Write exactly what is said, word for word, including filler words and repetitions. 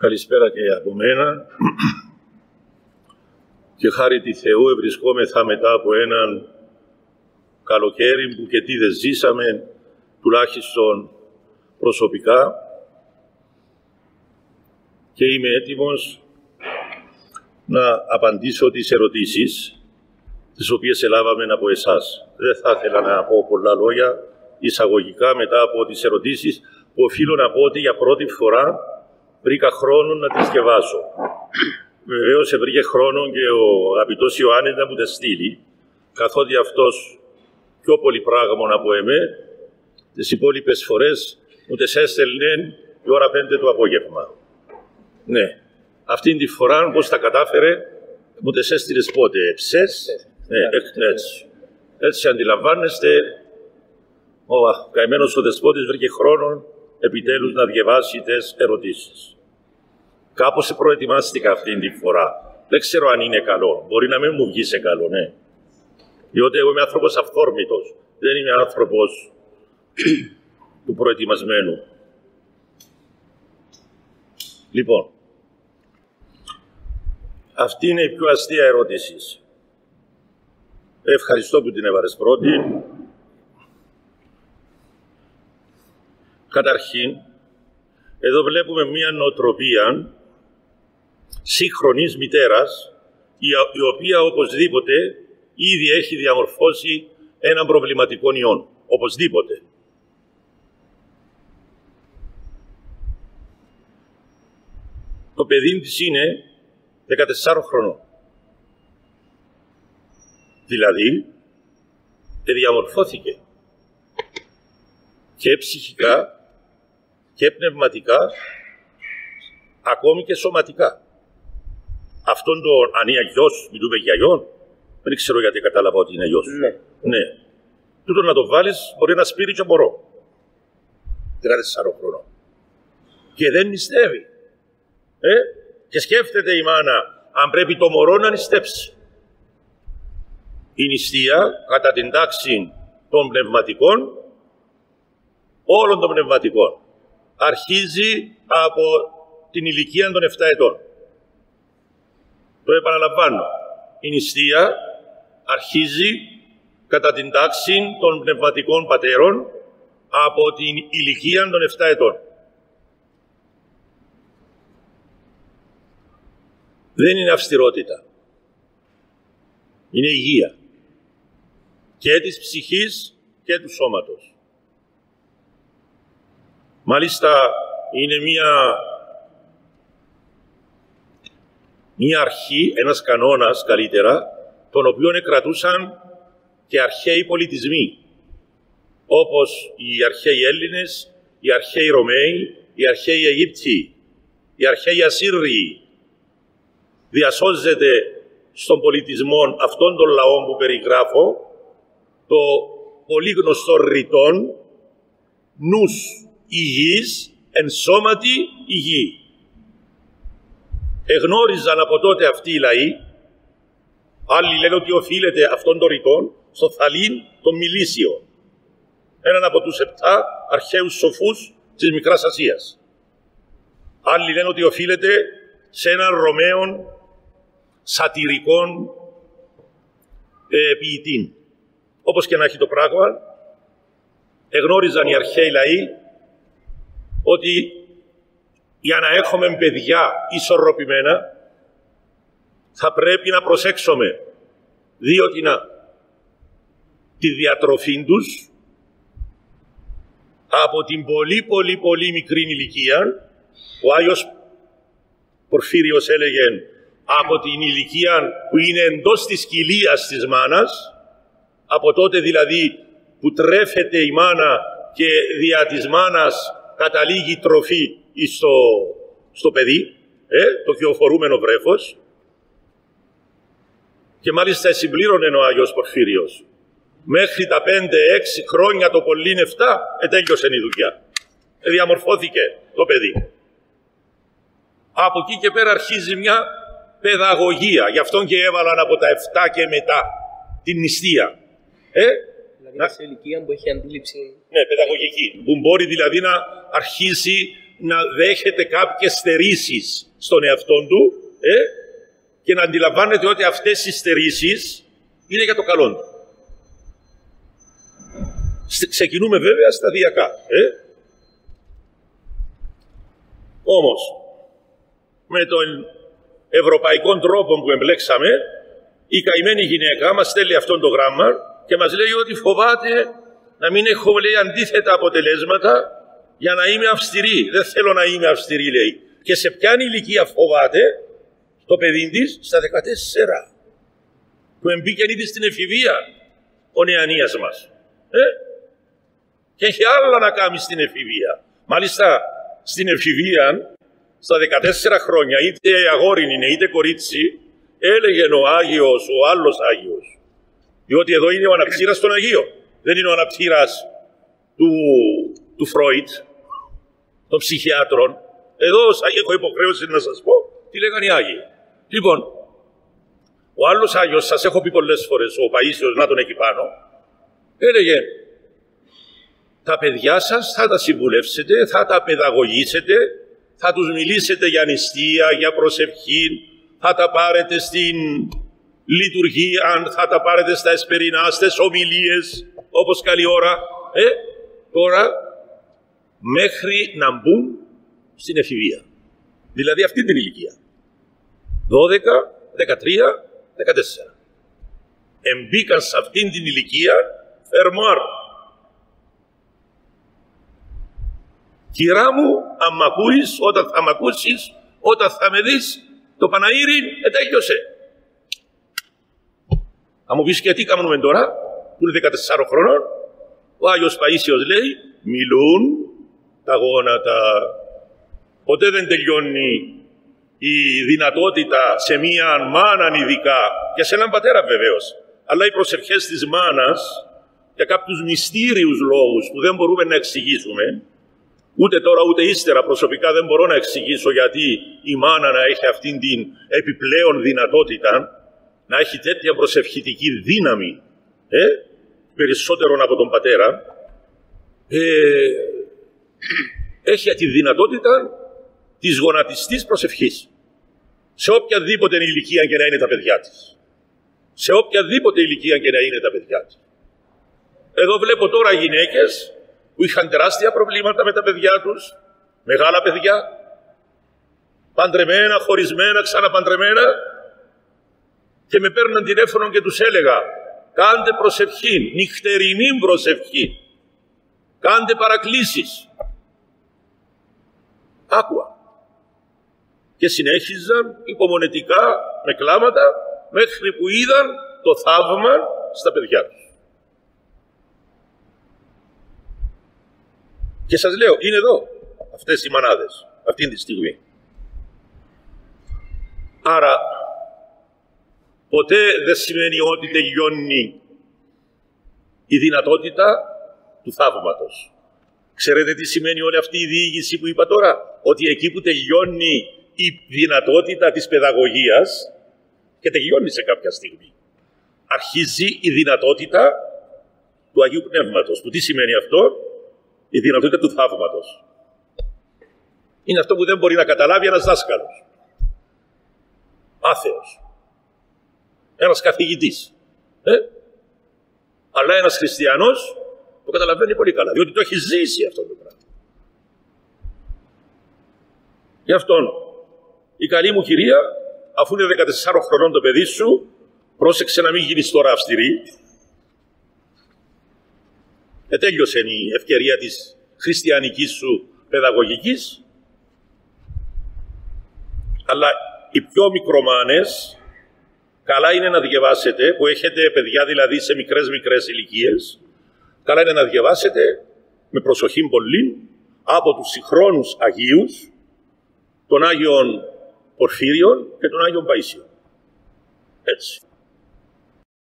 Καλησπέρα και από μένα. Και χάρη τη Θεού ευρισκόμεθα μετά από έναν καλοκαίρι που και τι δεν ζήσαμε, τουλάχιστον προσωπικά, και είμαι έτοιμος να απαντήσω τις ερωτήσεις τις οποίες ελάβαμε από εσάς. Δεν θα ήθελα να πω πολλά λόγια εισαγωγικά μετά από τις ερωτήσεις που οφείλω να πω ότι για πρώτη φορά βρήκα χρόνο να τις διαβάσω. Βεβαίως βρήκε χρόνο και ο αγαπητός Ιωάννης να μου τα στείλει, καθότι αυτός πιο πολύ πράγμα από εμέ, τις υπόλοιπες φορές μου τις έστελνε η ώρα πέντε το απόγευμα. Ναι, αυτήν τη φορά πώς τα κατάφερε, μου τις έστειλες πότε, εψές, ναι, έτσι. Έτσι αντιλαμβάνεστε, ο καημένος ο Δεσπότης βρήκε χρόνο επιτέλους να διαβάσει τις ερωτήσεις. Κάπως προετοιμάστηκα αυτήν τη φορά. Δεν ξέρω αν είναι καλό. Μπορεί να μην μου βγει σε καλό, ναι. Διότι εγώ είμαι άνθρωπος αυθόρμητος. Δεν είμαι άνθρωπος του προετοιμασμένου. Λοιπόν, αυτή είναι η πιο αστεία ερώτηση. Ευχαριστώ που την έβαλες πρώτη. Καταρχήν, εδώ βλέπουμε μία νοοτροπία σύγχρονης μητέρας, η οποία οπωσδήποτε ήδη έχει διαμορφώσει έναν προβληματικό ιόν. Οπωσδήποτε. Το παιδί της είναι δεκατεσσάρων χρονών. Δηλαδή, διαμορφώθηκε και ψυχικά και πνευματικά, ακόμη και σωματικά. Αυτόν τον, αν είναι γιος, μιλούμε για γιον, δεν ξέρω γιατί κατάλαβα ότι είναι γιος. Ναι. Ναι. Τούτο να το βάλεις μπορεί να σπείρει και μωρό. δεκατεσσάρων χρονών. Και δεν νηστεύει. Ε? Και σκέφτεται η μάνα αν πρέπει το μωρό να νηστέψει. Η νηστεία, κατά την τάξη των πνευματικών, όλων των πνευματικών, αρχίζει από την ηλικία των επτά ετών. Το επαναλαμβάνω. Η νηστεία αρχίζει κατά την τάξη των πνευματικών πατέρων από την ηλικία των επτά ετών. Δεν είναι αυστηρότητα. Είναι υγεία. Και της ψυχής και του σώματος. Μάλιστα είναι μία, μία αρχή, ένας κανόνας καλύτερα, τον οποίο κρατούσαν και αρχαίοι πολιτισμοί, όπως οι αρχαίοι Έλληνες, οι αρχαίοι Ρωμαίοι, οι αρχαίοι Αιγύπτιοι, οι αρχαίοι Ασσύριοι. Διασώζεται στον πολιτισμό αυτών των λαών που περιγράφω το πολύ γνωστό ρητόν νους υγιής εν σώματι υγιή. Εγνώριζαν από τότε αυτοί οι λαοί, άλλοι λένε ότι οφείλεται αυτόν τον ρητόν στο θαλήν των Μιλήσιων, έναν από τους επτά αρχαίους σοφούς της Μικράς Ασίας. Άλλοι λένε ότι οφείλεται σε έναν Ρωμαίον σατυρικών ε, ποιητή. Όπως και να έχει το πράγμα, εγνώριζαν οι αρχαίοι λαοί ότι για να έχουμε παιδιά ισορροπημένα θα πρέπει να προσέξουμε διότι να τη διατροφή τους από την πολύ πολύ πολύ μικρή ηλικία. Ο Άγιος Πορφύριος έλεγε από την ηλικία που είναι εντός της κοιλίας της μάνας, από τότε δηλαδή που τρέφεται η μάνα και δια της μάνας καταλήγει τροφή στο, στο παιδί, ε, το κυοφορούμενο βρέφος. Και μάλιστα συμπλήρωνε ο Άγιος Πορφύριος. Μέχρι τα πέντε έξι χρόνια το πολύ εφτά ετέλειωσε η δουλειά. Ε, διαμορφώθηκε το παιδί. Από εκεί και πέρα αρχίζει μια παιδαγωγία. Γι' αυτόν και έβαλαν από τα εφτά και μετά την νηστεία. Ε, δηλαδή να... σε ηλικία που έχει αντίληψη. Ναι, παιδαγωγική. Που μπορεί δηλαδή να αρχίσει να δέχεται κάποιες στερήσεις στον εαυτό του ε, και να αντιλαμβάνεται ότι αυτές οι στερήσεις είναι για το καλό του. Ξεκινούμε βέβαια σταδιακά. Ε. Όμως, με τον ευρωπαϊκό τρόπο που εμπλέξαμε, η καημένη γυναίκα μας στέλνει αυτό το γράμμα και μας λέει ότι φοβάται να μην έχω, λέει, αντίθετα αποτελέσματα για να είμαι αυστηρή. Δεν θέλω να είμαι αυστηρή, λέει. Και σε ποια ηλικία φοβάται? Το παιδί της στα δεκατέσσερα, που εμπήκε ήδη στην εφηβεία ο νεανίας μας. Ε? Και έχει άλλα να κάνει στην εφηβεία. Μάλιστα, στην εφηβεία, στα δεκατέσσερα χρόνια, είτε αγόρι είναι είτε κορίτσι, έλεγε ο Άγιος, ο άλλος Άγιος. Διότι εδώ είναι ο αναπτήρας των Αγίων. Δεν είναι ο αναπτήρας του, του Φρόιτ, των ψυχιάτρων. Εδώ έχω υποχρέωση να σας πω τι λέγανε οι Άγιοι. Λοιπόν, ο άλλος Άγιος, σας έχω πει πολλές φορές, ο Παΐσιος, να τον εκεί πάνω, έλεγε, τα παιδιά σας θα τα συμβουλεύσετε, θα τα παιδαγωγήσετε, θα τους μιλήσετε για νηστεία, για προσευχή, θα τα πάρετε στην λειτουργία, θα τα πάρετε στα εσπερινά, στις ομιλίες, όπως καλή ώρα. Ε, τώρα, μέχρι να μπουν στην εφηβεία. Δηλαδή αυτή την ηλικία. δώδεκα, δεκατρία, δεκατέσσερα. Εμπήκαν σε αυτήν την ηλικία φερμάρ. Κυρά μου, αν μ' ακούεις, όταν θα μ' ακούσεις, όταν θα με δεις, το Παναήρι ετέλειωσε. Θα μου πεις και τι κάνουμε τώρα, που είναι δεκατεσσάρων χρονών. Ο Άγιος Παΐσιος λέει, μιλούν τα γόνατα. Ποτέ δεν τελειώνει η δυνατότητα σε μία μάνα ειδικά και σε έναν πατέρα βεβαίως. Αλλά οι προσευχές της μάνας για κάποιους μυστήριους λόγους που δεν μπορούμε να εξηγήσουμε, ούτε τώρα ούτε ύστερα προσωπικά δεν μπορώ να εξηγήσω γιατί η μάνα να έχει αυτήν την επιπλέον δυνατότητα, να έχει τέτοια προσευχητική δύναμη, ε, περισσότερον από τον πατέρα, ε, έχει τη δυνατότητα της γονατιστής προσευχής. Σε οποιαδήποτε ηλικία και να είναι τα παιδιά της. Σε οποιαδήποτε ηλικία και να είναι τα παιδιά της. Εδώ βλέπω τώρα γυναίκες που είχαν τεράστια προβλήματα με τα παιδιά τους, μεγάλα παιδιά, παντρεμένα, χωρισμένα, ξαναπαντρεμένα, και με παίρναν τηλέφωνο και τους έλεγα, κάντε προσευχή, νυχτερινή προσευχή, κάντε παρακλήσεις. Άκουα. Και συνέχιζαν υπομονετικά με κλάματα μέχρι που είδαν το θαύμα στα παιδιά τους. Και σας λέω, είναι εδώ αυτές οι μανάδες, αυτήν τη στιγμή. Άρα, ποτέ δεν σημαίνει ότι τελειώνει η δυνατότητα του θαύματος. Ξέρετε τι σημαίνει όλη αυτή η διήγηση που είπα τώρα? Ότι εκεί που τελειώνει η δυνατότητα της παιδαγωγίας, και τελειώνει σε κάποια στιγμή, αρχίζει η δυνατότητα του Αγίου Πνεύματος. Που τι σημαίνει αυτό? Η δυνατότητα του θαύματος. Είναι αυτό που δεν μπορεί να καταλάβει ένας δάσκαλος. Άθεος. Ένας καθηγητής. Ε? Αλλά ένας χριστιανός το καταλαβαίνει πολύ καλά, διότι το έχει ζήσει αυτό το πράγμα. Γι' αυτόν, η καλή μου κυρία, αφού είναι δεκατεσσάρων χρονών το παιδί σου, πρόσεξε να μην γίνεις τώρα αυστηρή. Ετέλειωσε η ευκαιρία της χριστιανικής σου παιδαγωγικής, αλλά οι πιο μικρομάνες, καλά είναι να διαβάσετε, που έχετε παιδιά δηλαδή σε μικρές μικρές ηλικίες, καλά είναι να διαβάσετε με προσοχή πολύ από τους συγχρόνους Αγίους, τον Άγιον Πορφύριον και τον Άγιον Παΐσιο. Έτσι.